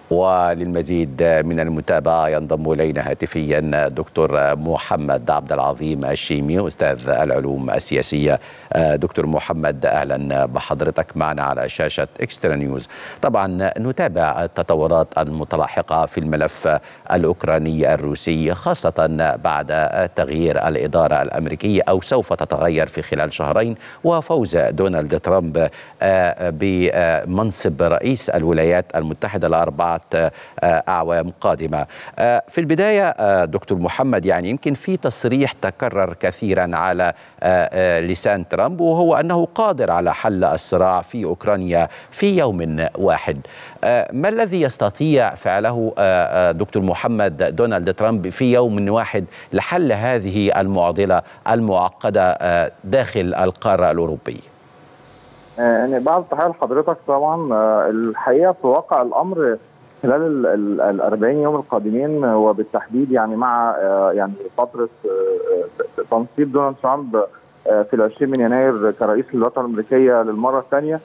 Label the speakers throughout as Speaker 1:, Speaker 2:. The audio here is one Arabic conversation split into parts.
Speaker 1: وللمزيد من المتابعة ينضم إلينا هاتفيا دكتور محمد عبد العظيم الشيمي أستاذ العلوم السياسية. دكتور محمد، أهلا بحضرتك معنا على شاشة إكسترا نيوز. طبعا نتابع التطورات المتلاحقة في الملف الأوكراني الروسي، خاصة بعد تغيير الإدارة الأمريكية أو سوف تتغير في خلال شهرين، وفوز دونالد ترامب بمنصب رئيس الولايات المتحدة ل4 أعوام قادمة. في البداية دكتور محمد، يعني يمكن في تصريح تكرر كثيرا على لسان ترامب، وهو أنه قادر على حل الصراع في أوكرانيا في يوم واحد. ما الذي يستطيع فعله دكتور محمد دونالد ترامب في يوم واحد لحل هذه المعضلة المعقدة داخل القارة الأوروبية؟
Speaker 2: يعني بعد تحية لحضرتك طبعا، الحقيقة في واقع الأمر خلال ال 40 يوم القادمين، وبالتحديد يعني مع يعني فترة تنصيب دونالد ترامب في 20 من يناير كرئيس للولايات الأمريكية للمرة الثانية،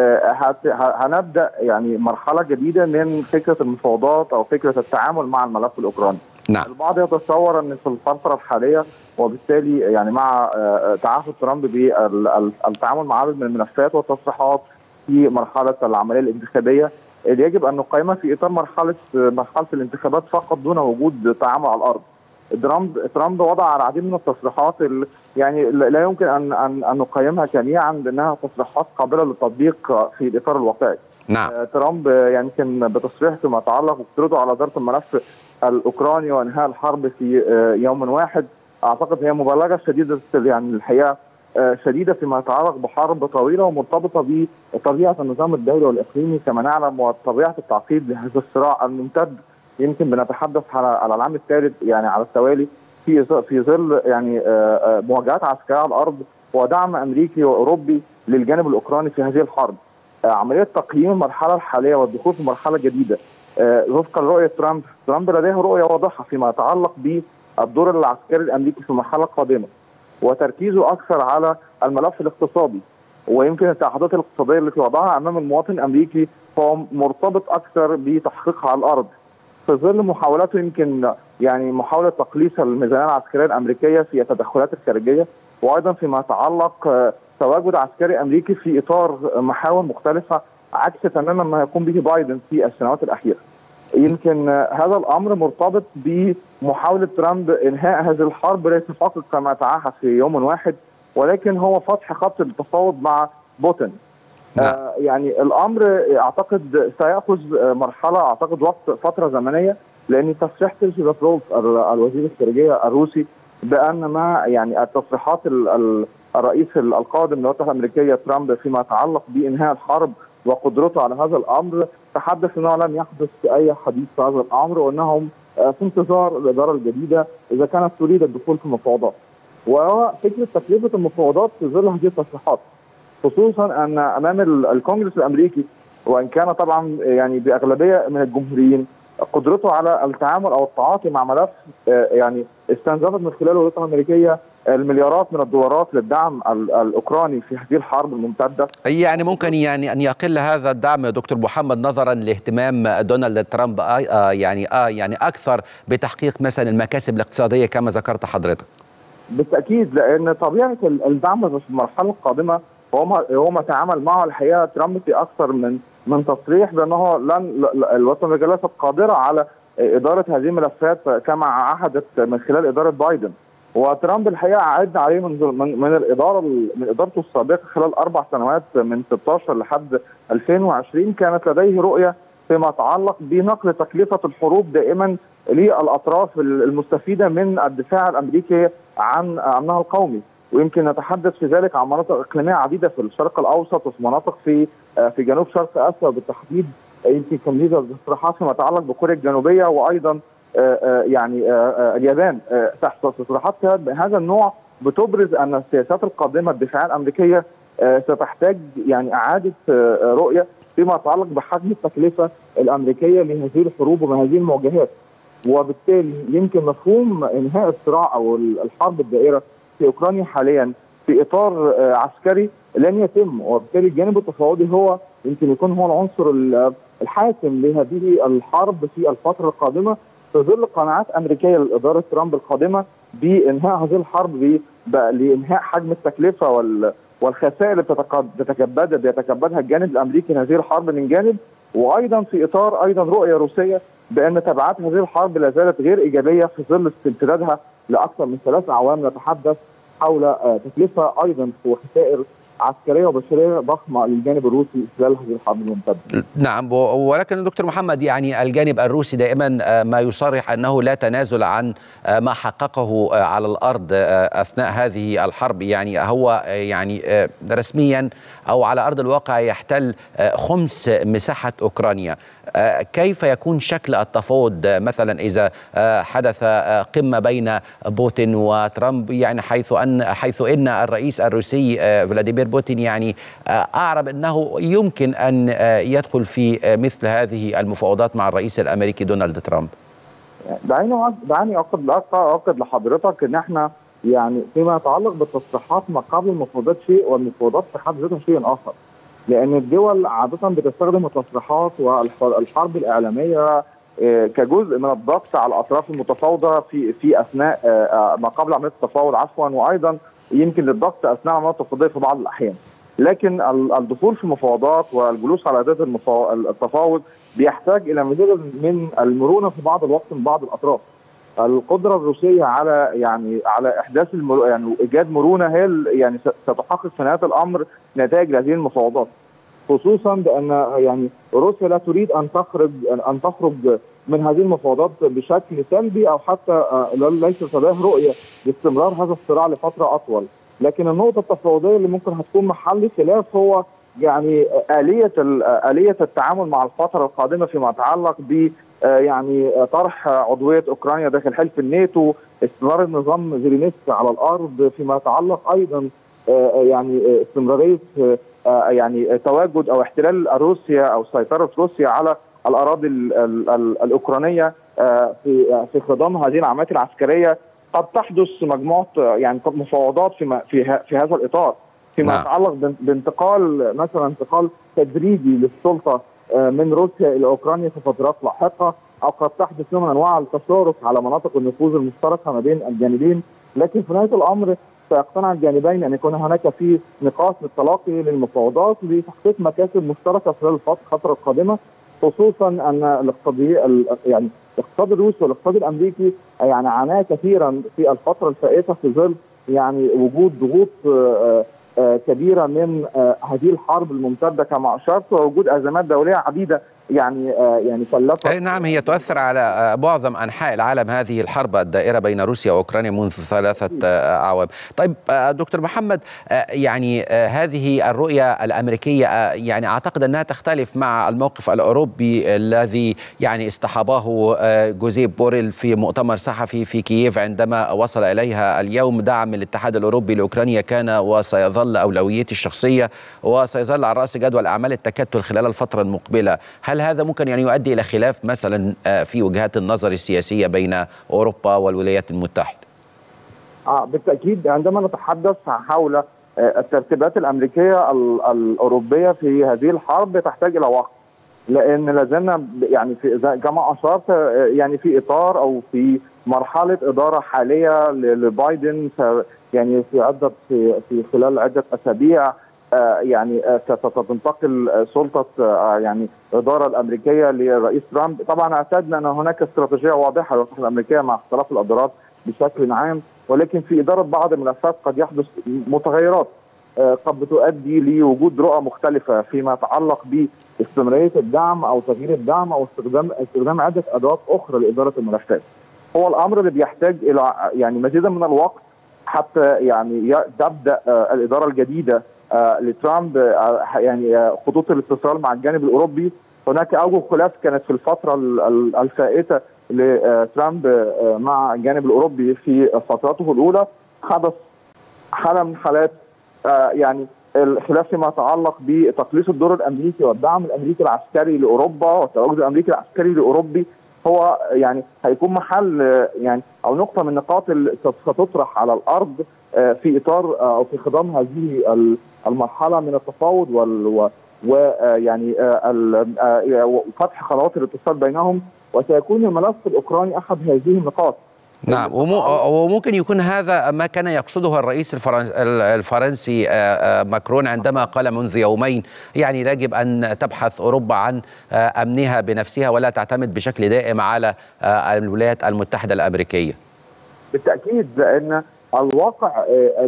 Speaker 2: هنبدأ يعني مرحلة جديدة من فكرة المفاوضات أو فكرة التعامل مع الملف الأوكراني.
Speaker 1: نعم.
Speaker 2: البعض يتصور أن في الفترة الحالية وبالتالي يعني مع تعهد ترامب بالتعامل مع عدد من الملفات والتصريحات في مرحلة العملية الانتخابية اللي يجب أن نقيمها في إطار مرحلة الانتخابات فقط دون وجود تعامل على الأرض. ترامب وضع العديد من التصريحات يعني لا يمكن أن نقيمها جميعا بأنها تصريحات قابلة للتطبيق في الإطار الواقعي.
Speaker 1: نعم.
Speaker 2: ترامب يعني كان بتصريح فيما يتعلق بقدرته على إدارة الملف الأوكراني وإنهاء الحرب في يوم واحد. أعتقد هي مبالغة شديدة، يعني الحقيقة شديدة فيما يتعلق بحرب طويلة ومرتبطة بطبيعة النظام الدولي والإقليمي كما نعلم، وطبيعة التعقيد لهذا الصراع الممتد. يمكن بنتحدث على العام الثالث يعني على التوالي في ظل يعني مواجهات عسكرية على الأرض ودعم أمريكي وأوروبي للجانب الأوكراني في هذه الحرب. عملية تقييم المرحلة الحالية والدخول في مرحلة جديدة وفقا لرؤية ترامب لديه رؤية واضحة فيما يتعلق بالدور العسكري الأمريكي في المرحلة القادمة، وتركيزه أكثر على الملف الاقتصادي. ويمكن التعهدات الاقتصادية التي وضعها أمام المواطن الأمريكي هو مرتبط أكثر بتحقيقها على الأرض في ظل محاولاته، يمكن يعني محاولة تقليص الميزانية العسكرية الأمريكية في التدخلات الخارجية، وأيضا فيما يتعلق تواجد عسكري أمريكي في إطار محاور مختلفة عكس تماما ما يقوم به بايدن في السنوات الأخيرة. يمكن هذا الأمر مرتبط بمحاولة ترامب إنهاء هذه الحرب ليس فقط كما تعهد في يوم واحد، ولكن هو فتح خط التفاوض مع بوتين. يعني الأمر أعتقد سيأخذ مرحلة، أعتقد وقت فترة زمنية، لأن تصريح سيرجي لافروف الوزير الخارجية الروسي بأن ما يعني التصريحات الرئيس القادم للولايات الأمريكية ترامب فيما يتعلق بإنهاء الحرب وقدرته على هذا الأمر، تحدث أنه لم يحدث أي حديث في هذا الأمر، وأنهم في انتظار الإدارة الجديدة إذا كانت تريد الدخول في المفاوضات. وفكرة تكلفة المفاوضات في ظل هذه التصريحات، خصوصا أن أمام الكونجرس الأمريكي، وإن كان طبعا يعني بأغلبية من الجمهوريين، قدرته على التعامل أو التعاطي مع ملف يعني استنزفت من خلاله الولايات الأمريكية المليارات من الدولارات للدعم الأوكراني في هذه الحرب الممتدة.
Speaker 1: يعني ممكن يعني أن يقل هذا الدعم دكتور محمد نظرا لاهتمام دونالد ترامب يعني أكثر بتحقيق مثلا المكاسب الاقتصادية كما ذكرت حضرتك؟
Speaker 2: بالتأكيد، لأن طبيعة الدعم في المرحلة القادمة هو ما تعامل معه الحقيقة ترامب في أكثر من تصريح بأنه الولايات الأمريكية ليست قادرة على إدارة هذه الملفات كما عهدت من خلال إدارة بايدن. وترامب الحقيقة عهدنا عليه من إدارته السابقة خلال 4 سنوات من 16 لحد 2020 كانت لديه رؤية فيما يتعلق بنقل تكلفة الحروب دائما للأطراف المستفيدة من الدفاع الأمريكي عن أمنها القومي. ويمكن نتحدث في ذلك عن مناطق إقليمية عديدة في الشرق الأوسط وفي مناطق في جنوب شرق آسيا بالتحديد. يمكن كان ليه تصريحات فيما يتعلق بكوريا الجنوبية وأيضا يعني اليابان. تحت تصريحات بهذا النوع بتبرز أن السياسات القادمة الدفاعية الأمريكية ستحتاج يعني إعادة رؤية فيما يتعلق بحجم التكلفة الأمريكية لهذه الحروب وهذه المواجهات. وبالتالي يمكن مفهوم إنهاء الصراع أو الحرب الدائرة في أوكرانيا حاليا في إطار عسكري لن يتم، وبالتالي الجانب التفاوضي هو يمكن يكون هو العنصر الحاسم لهذه الحرب في الفتره القادمه، في ظل قناعات امريكيه لاداره ترامب القادمه بانهاء هذه الحرب، لانهاء حجم التكلفه والخسائر اللي بيتكبدها الجانب الامريكي هذه الحرب من جانب، وايضا في اطار رؤيه روسيه بان تبعات هذه الحرب لا زالت غير ايجابيه في ظل امتدادها لاكثر من 3 أعوام. نتحدث حول تكلفه ايضا وخسائر عسكريه وبشريه ضخمه للجانب الروسي خلال هذه الحرب الممتده.
Speaker 1: نعم، ولكن دكتور محمد يعني الجانب الروسي دائما ما يصرح انه لا تنازل عن ما حققه على الارض اثناء هذه الحرب، يعني هو يعني رسميا او على ارض الواقع يحتل خمس مساحه اوكرانيا. كيف يكون شكل التفاوض مثلا اذا حدث قمه بين بوتين وترامب، يعني حيث ان الرئيس الروسي فلاديمير بوتين يعني اعرب انه يمكن ان يدخل في مثل هذه المفاوضات مع الرئيس الامريكي دونالد ترامب؟
Speaker 2: دعني اؤكد لحضرتك ان احنا يعني فيما يتعلق بالتصريحات ما قبل المفاوضات شيء والمفاوضات في حد ذاتها شيء اخر، لان الدول عاده بتستخدم التصريحات والحرب الاعلاميه كجزء من الضغط على الاطراف المتفاوضه في اثناء ما قبل عمليه التفاوض وايضا يمكن للضغط اثناء عمليه التفاوضيه في بعض الاحيان. لكن الدخول في المفاوضات والجلوس على أداة التفاوض بيحتاج الى مزيد من المرونه في بعض الوقت من بعض الاطراف. القدره الروسيه على احداث ايجاد مرونه هي يعني ستحقق في نهايه الامر نتائج هذه المفاوضات، خصوصا بان يعني روسيا لا تريد ان تخرج من هذه المفاوضات بشكل سلبي او حتى ليس لديها رؤيه لاستمرار هذا الصراع لفتره اطول. لكن النقطه التفاوضيه اللي ممكن هتكون محل خلاف هو يعني آلية التعامل مع الفترة القادمة فيما يتعلق ب يعني طرح عضوية أوكرانيا داخل حلف الناتو، استمرار النظام زيلينسكي على الأرض، فيما يتعلق أيضا يعني استمرارية يعني تواجد أو احتلال روسيا أو سيطرة روسيا على الأراضي الأوكرانية في خضم هذه العمليات العسكرية. قد تحدث مجموعة يعني مفاوضات في هذا الإطار فيما يتعلق بانتقال انتقال تدريجي للسلطه من روسيا الى اوكرانيا في فترات لاحقه، او قد تحدث نوع من انواع التشارك على مناطق النفوذ المشتركه ما بين الجانبين. لكن في نهايه الامر سيقتنع الجانبين ان يكون هناك في نقاط للتلاقي للمفاوضات لتحقيق مكاسب مشتركه خلال الفتره القادمه، خصوصا ان الاقتصاد الروسي والاقتصاد الامريكي يعني عاناه كثيرا في الفتره الفائته في ظل يعني وجود ضغوط كبيره من هذه الحرب الممتده كما اشرت، ووجود ازمات دوليه عديده يعني كلفت.
Speaker 1: نعم، هي تؤثر على معظم انحاء العالم هذه الحرب الدائره بين روسيا واوكرانيا منذ 3 أعوام. طيب دكتور محمد، يعني هذه الرؤيه الامريكيه يعني اعتقد انها تختلف مع الموقف الاوروبي الذي يعني اصطحبه جوزيب بوريل في مؤتمر صحفي في كييف عندما وصل اليها اليوم. دعم الاتحاد الاوروبي لاوكرانيا كان وسيظل اولويتي الشخصيه، وسيظل على راس جدول اعمال التكتل خلال الفتره المقبله. هل هذا ممكن يعني يؤدي إلى خلاف مثلا في وجهات النظر السياسية بين أوروبا والولايات المتحدة؟
Speaker 2: بالتأكيد. عندما نتحدث حول الترتيبات الأمريكية الأوروبية في هذه الحرب تحتاج إلى وقت، لأن لازلنا يعني كما أشرت يعني في إطار أو في مرحلة إدارة حالية لبايدن، يعني في خلال عدة أسابيع يعني ستنتقل سلطه يعني الاداره الامريكيه للرئيس ترامب. طبعا اعتدنا ان هناك استراتيجيه واضحه للولايات الامريكيه مع اختلاف الادارات بشكل عام، ولكن في اداره بعض الملفات قد يحدث متغيرات قد بتؤدي لوجود رؤى مختلفه فيما يتعلق باستمراريه الدعم او تغيير الدعم او استخدام عده ادوات اخرى لاداره الملفات. هو الامر اللي بيحتاج الى يعني مزيدا من الوقت حتى يعني تبدا الاداره الجديده لترامب يعني خطوط الاتصال مع الجانب الاوروبي. هناك اوجه خلاف كانت في الفتره الفائته لترامب مع الجانب الاوروبي في فترته الاولى. حدث حاله من حالات يعني الخلاف فيما يتعلق بتقليص الدور الامريكي والدعم الامريكي العسكري لاوروبا، والتواجد الامريكي العسكري لاوروبي هو يعني هيكون محل يعني او نقطه من نقاط اللي ستطرح على الارض في اطار او في خضم هذه المرحله من التفاوض ويعني فتح قنوات الاتصال بينهم، وسيكون الملف الأوكراني أحد هذه النقاط.
Speaker 1: نعم، وممكن يكون هذا ما كان يقصده الرئيس الفرنسي ماكرون عندما قال منذ يومين يعني يجب أن تبحث أوروبا عن أمنها بنفسها ولا تعتمد بشكل دائم على الولايات المتحدة الأمريكية.
Speaker 2: بالتأكيد، لأن الواقع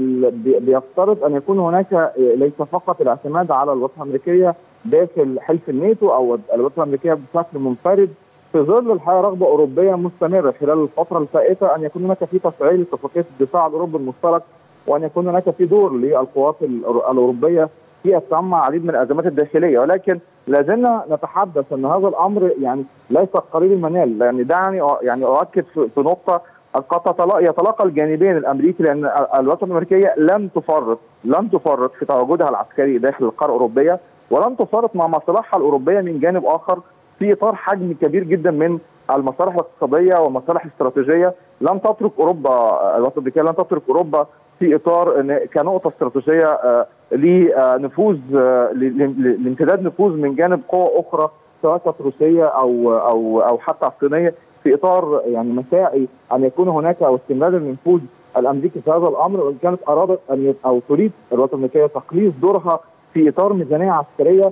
Speaker 2: بيفترض أن يكون هناك ليس فقط الاعتماد على الولايات الأمريكية داخل حلف الناتو أو الولايات الأمريكية بشكل منفرد، في ظل الحقيقة رغبة أوروبية مستمرة خلال الفترة الفائتة أن يكون هناك في تفعيل اتفاقية الدفاع الأوروبي المشترك، وأن يكون هناك في دور للقوات الأوروبية في التعامل مع العديد من الأزمات الداخلية. ولكن لازلنا نتحدث أن هذا الأمر يعني ليس قريب المنال. يعني دعني يعني أؤكد في نقطة، قد يتلاقى الجانبين الأمريكي، لأن الولايات الأمريكية لم تفرط في تواجدها العسكري داخل القارة الأوروبية، ولم تفرط مع مصالحها الأوروبية من جانب آخر في إطار حجم كبير جدا من المصالح الاقتصادية والمصالح الاستراتيجية. لم تترك أوروبا، الولايات الأمريكية لم تترك أوروبا في إطار كنقطة استراتيجية لنفوذ لامتداد نفوذ من جانب قوى أخرى سواء كانت روسية أو حتى الصينية، في إطار يعني مساعي أن يكون هناك أو استمرار النفوذ الأمريكي في هذا الأمر، وإن كانت أرادت أو تريد الولايات الأمريكية تقليص دورها في إطار ميزانية عسكرية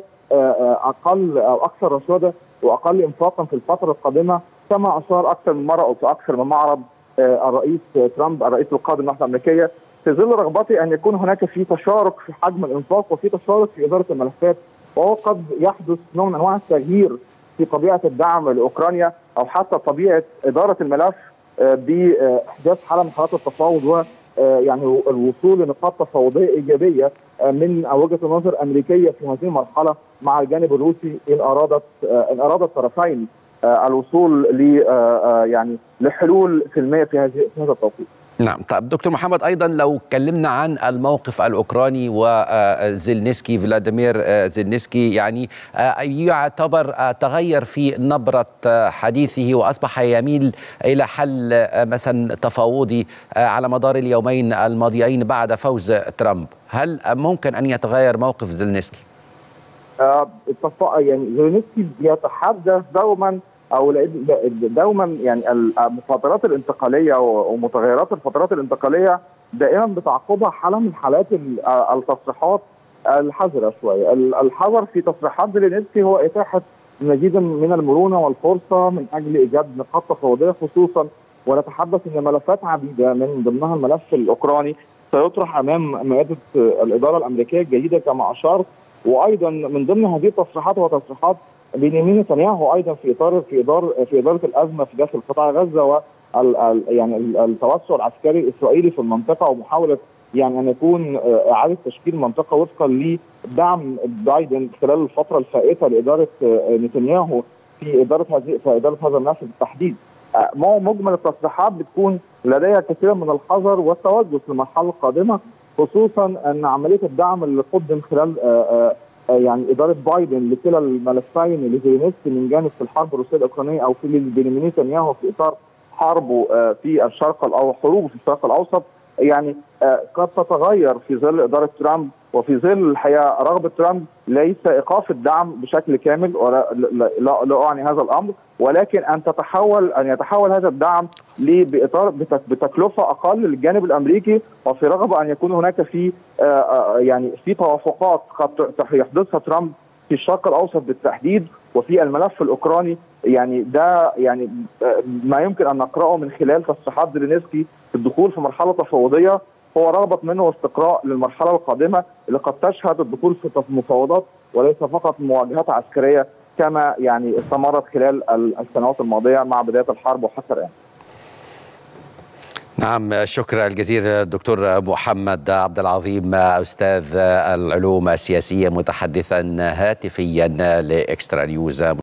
Speaker 2: أقل أو أكثر رشادة وأقل إنفاقا في الفترة القادمة، كما أشار أكثر من مرة أو في أكثر من معرض الرئيس ترامب الرئيس القادم للوحدة الأمريكية، في ظل رغبته أن يكون هناك في تشارك في حجم الإنفاق وفي تشارك في إدارة الملفات. وهو قد يحدث نوع من أنواع التغيير في طبيعة الدعم لأوكرانيا أو حتى طبيعة إدارة الملف بإحداث حالة من حالات التفاوض ويعني الوصول لنقاط تفاوضية إيجابية من وجهة نظر أمريكية في هذه المرحلة مع الجانب الروسي إن أراد الطرفين الوصول يعني لحلول سلمية في هذا التوقيت.
Speaker 1: نعم. طيب دكتور محمد، أيضا لو اتكلمنا عن الموقف الأوكراني وزيلنسكي فلاديمير زيلنسكي، يعني يعتبر تغير في نبرة حديثه وأصبح يميل إلى حل مثلا تفاوضي على مدار اليومين الماضيين بعد فوز ترامب. هل ممكن أن يتغير موقف زيلنسكي؟
Speaker 2: يعني زيلنسكي يتحدث دوما يعني الفترات الانتقاليه ومتغيرات الفترات الانتقاليه دائما بتعقبها حاله من حالات التصريحات الحذره شويه. الحذر في تصريحات زيلنسكي هو اتاحه مزيدا من المرونه والفرصه من اجل ايجاد نقاط تفاوضيه، خصوصا ونتحدث ان ملفات عديده من ضمنها الملف الاوكراني سيطرح امام مائده الاداره الامريكيه الجديده كما اشرت. وايضا من ضمن هذه التصريحات وتصريحات بنيامين نتنياهو ايضا في اداره الازمه في داخل قطاع غزه يعني التوسع العسكري الاسرائيلي في المنطقه ومحاوله يعني ان يكون اعاده تشكيل منطقه وفقا لدعم بايدن خلال الفتره الفائته لاداره نتنياهو في اداره هذا الملف بالتحديد. مجمل التصريحات بتكون لديها كثير من الحذر والتوجه في المرحله القادمه، خصوصا ان عمليه الدعم اللي قدم خلال يعني اداره بايدن لكلا الملفين لزيلنسكي من جانب في الحرب الروسيه الاوكرانيه او في بنيامين نتنياهو في اطار حربه في الشرق او حروبه في الشرق الاوسط، يعني قد تتغير في ظل اداره ترامب وفي ظل الحقيقه رغبه ترامب ليس ايقاف الدعم بشكل كامل، ولا لا اعني هذا الامر، ولكن ان يتحول هذا الدعم باطار بتكلفه اقل للجانب الامريكي، وفي رغبه ان يكون هناك في يعني في توافقات قد يحدثها ترامب في الشرق الاوسط بالتحديد وفي الملف الاوكراني. يعني ده يعني ما يمكن ان نقراه من خلال تصريحات زيلنسكي في الدخول في مرحله تفاوضيه هو رغبه منه واستقراء للمرحله القادمه اللي قد تشهد الدخول في مفاوضات وليس فقط مواجهات عسكريه كما يعني استمرت خلال السنوات الماضيه مع بدايه الحرب وحتى الان.
Speaker 1: نعم، شكرا الجزيل دكتور محمد عبد العظيم، أستاذ العلوم السياسية، متحدثا هاتفيا لإكسترا نيوز.